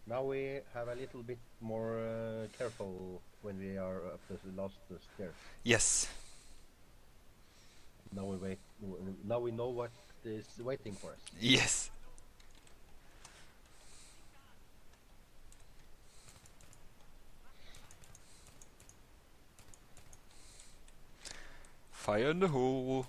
Now we have a little bit more careful when we are up the last stairs. Yes. Now we wait. Now we know what is waiting for us. Yes. Fire in the hole.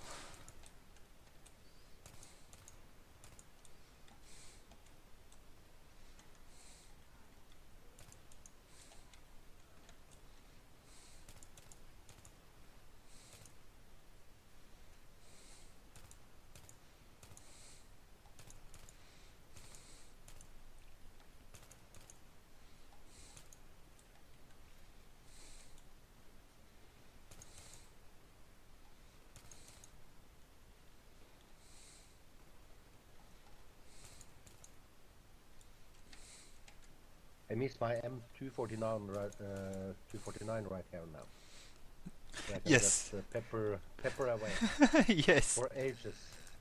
I miss my M249 right, 249 right here now. So I can just Yes. pepper away Yes. for ages.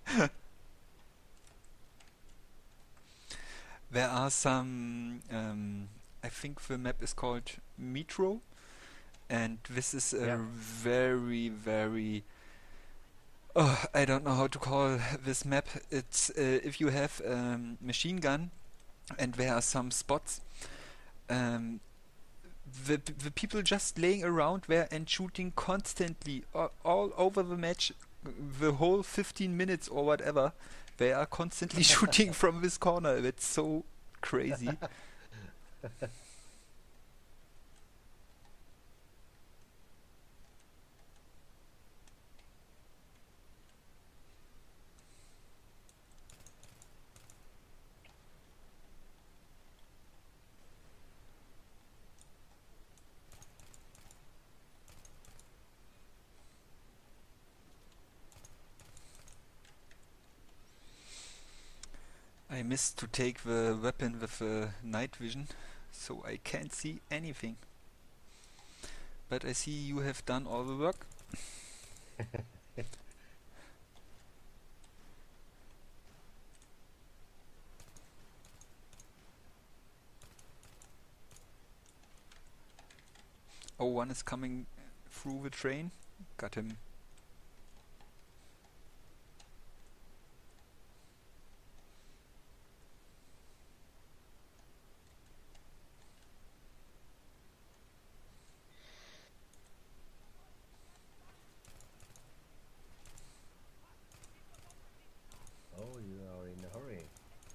There are some. I think the map is called Metro, and this is a Yeah. very, very. Oh, I don't know how to call this map. It's if you have machine gun and there are some spots. Um, the people just laying around there and shooting constantly all over the match, the whole 15 minutes or whatever. They are constantly shooting from this corner. It's so crazy. I missed to take the weapon with the night vision, so I can't see anything. But I see you have done all the work. Oh, one is coming through the train. Got him. Oh, you are in a hurry.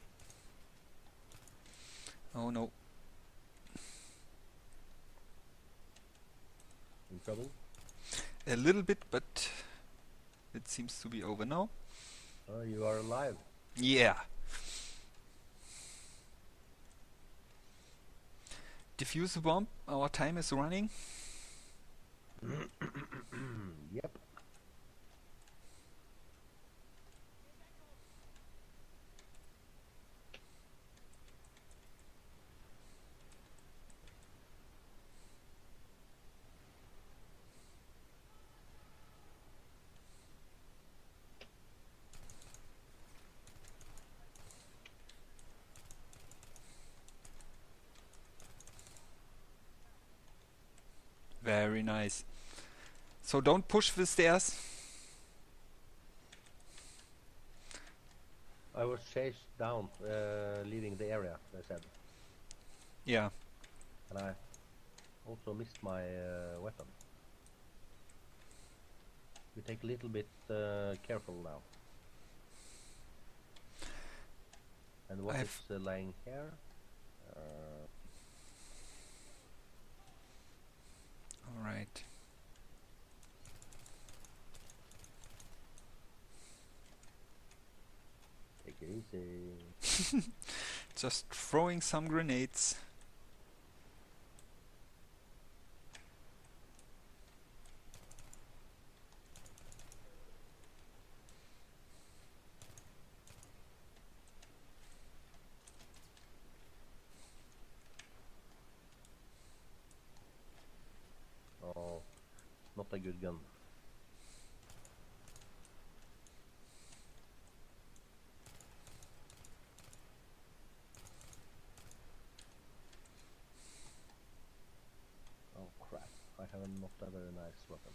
Oh no. In trouble? A little bit, but it seems to be over now. Oh, you are alive. Yeah. Defuse the bomb. Our time is running. Yep. Very nice. So don't push the stairs. I was chased down, leaving the area, they said. Yeah. And I also missed my weapon. We take a little bit careful now. And what is I've. lying here? Uh, All right. take it easy. Just throwing some grenades. Oh, not a good gun. not a very nice weapon.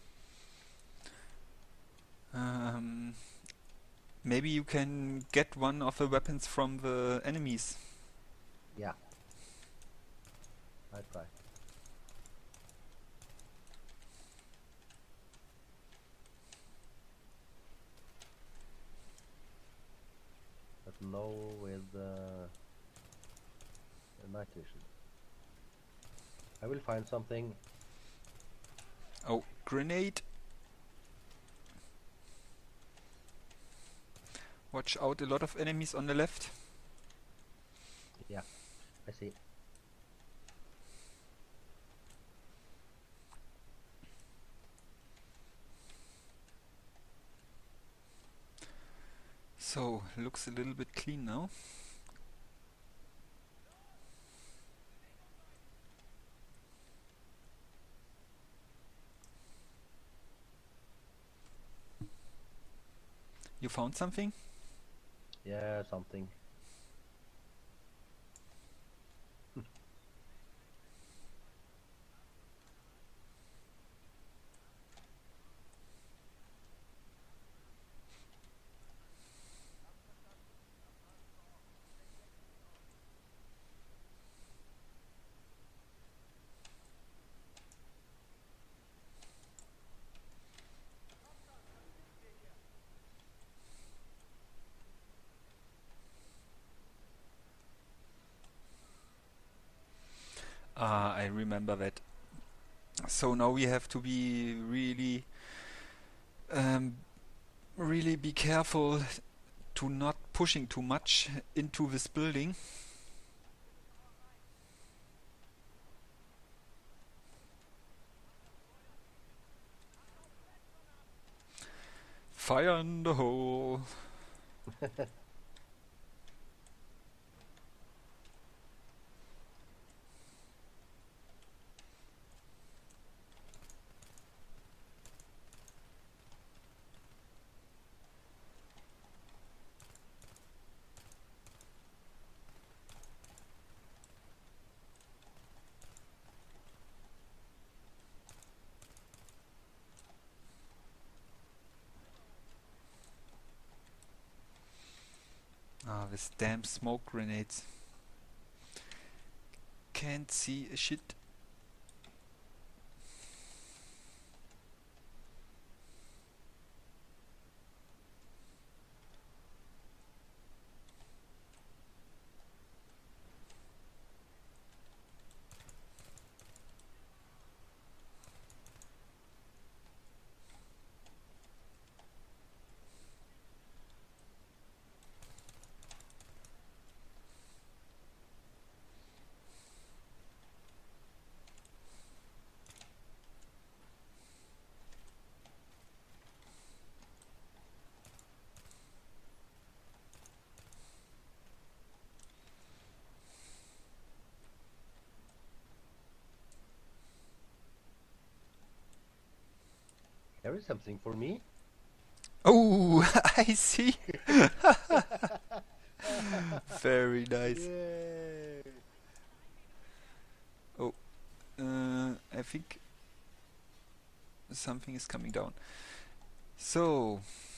Um, Maybe you can get one of the weapons from the enemies. Yeah, I try. But no with night vision. I will find something. Oh, grenade! Watch out, a lot of enemies on the left. Yeah, I see. So, looks a little bit clean now. You found something? Yeah, something. Ah, I remember that. So now we have to be um, really be careful to not pushing too much into this building. Fire in the hole. Ah, this damn smoke grenades. Can't see a shit. There is something for me. Oh, I see. Very nice. Yay! Oh, I think something is coming down. So,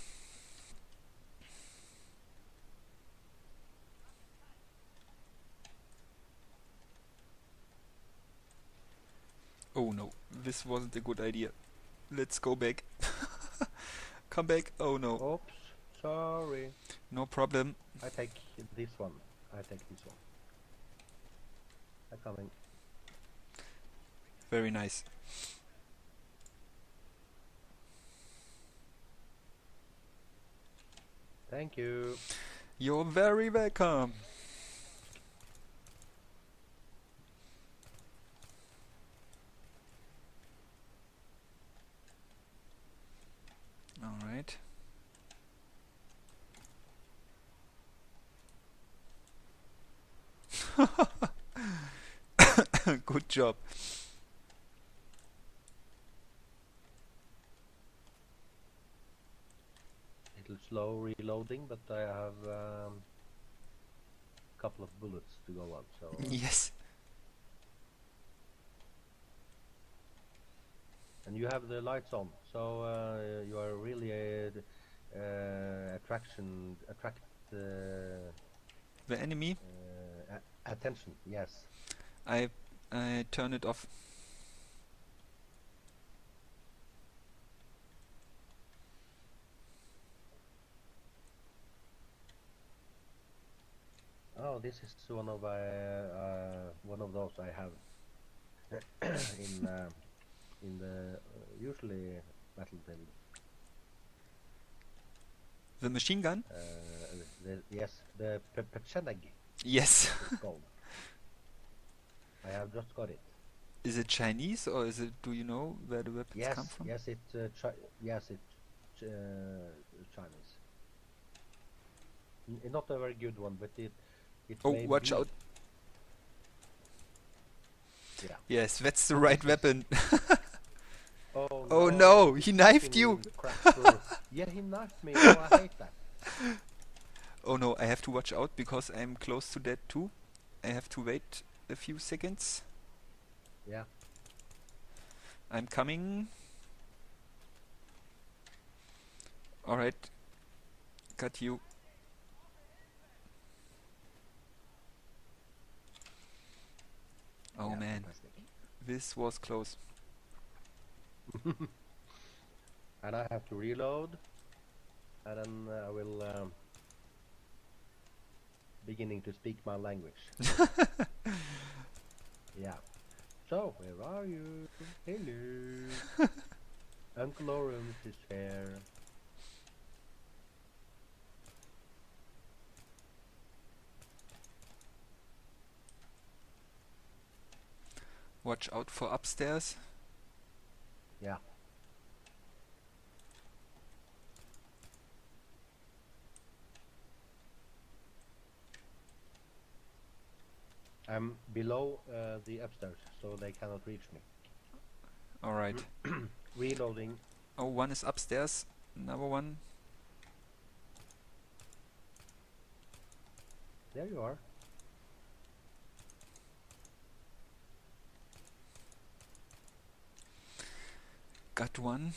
oh no, this wasn't a good idea. Let's go back. Come back. Oh no, Oops, sorry. no problem. I take this one. I take this one. I'm coming. Very nice. Thank you. You're very welcome. All right. Good job. Little slow reloading, but I have a couple of bullets to go on, so Yes. and you have the lights on, so you are really attract The enemy? attention. Yes. I turn it off. Oh, this is one of those I have in the usually battlefield. The machine gun? Yes, the Pecheneg. Yes. It's called. I have just got it. Is it Chinese or is it? Do you know where the weapons Yes, come from? yes, it's Chinese. Not a very good one, but it Oh, may watch be. out! Yeah. Yes, that's the right weapon. Oh Oh no! no, It's he knifed you! fucking crap through. Yeah, he knifed me. Oh, I hate that. Oh no, I have to watch out because I'm close to dead too. I have to wait a few seconds. Yeah. I'm coming. Alright, got you. Oh Yeah, man, fantastic. this was close. And I have to reload, and then I will beginning to speak my language. Yeah. So, where are you? Hello. Uncle Lawrence is here. Watch out for upstairs. Yeah. I'm below the upstairs, so they cannot reach me. Alright. Reloading. Oh, one is upstairs. Another one. There you are. Got one.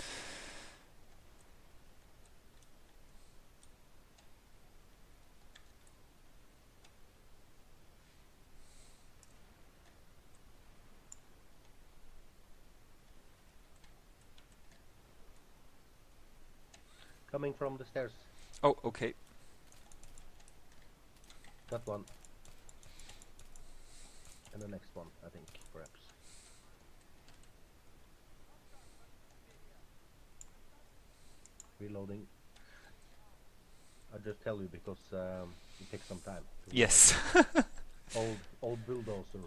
Coming from the stairs. Oh, okay. Got one. And the next one, I think, perhaps. Reloading. I'll just tell you because it takes some time to reload. Yes. Old bulldozer.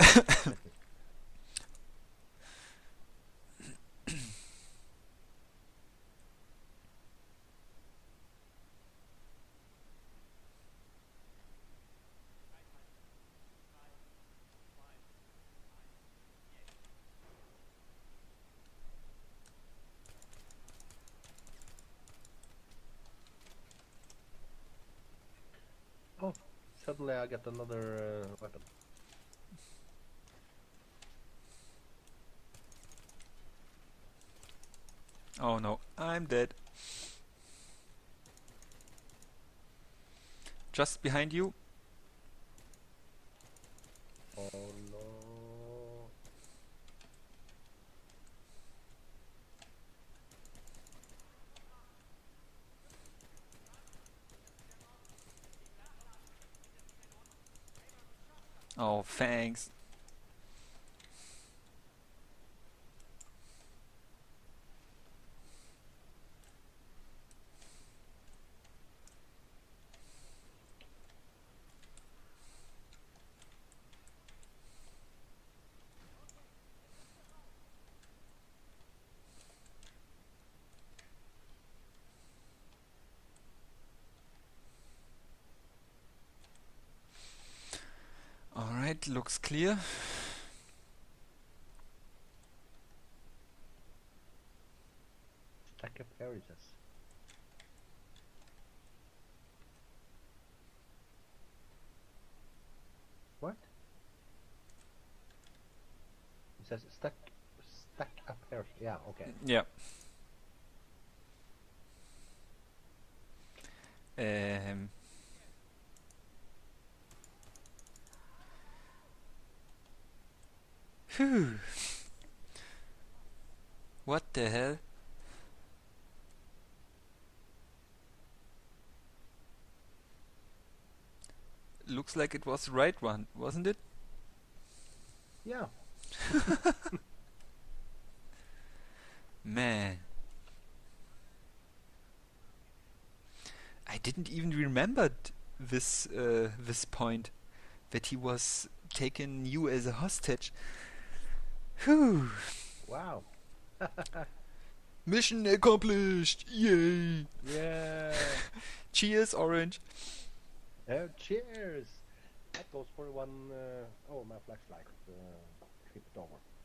Oh, suddenly I get another weapon. Oh no, I'm dead. Just behind you. Oh no. Oh, thanks. Alright, looks clear. Stack up carriages. What? It says Back up here. Yeah, okay. Yeah. Um, Phew. What the hell? Looks like it was the right one, wasn't it? Yeah. Man. I didn't even remember this point that he was taking you as a hostage. Whew. Wow. Mission accomplished! Yay! Yeah. Cheers, Orange. Cheers. That goes for one. Oh, my flashlight tripped over.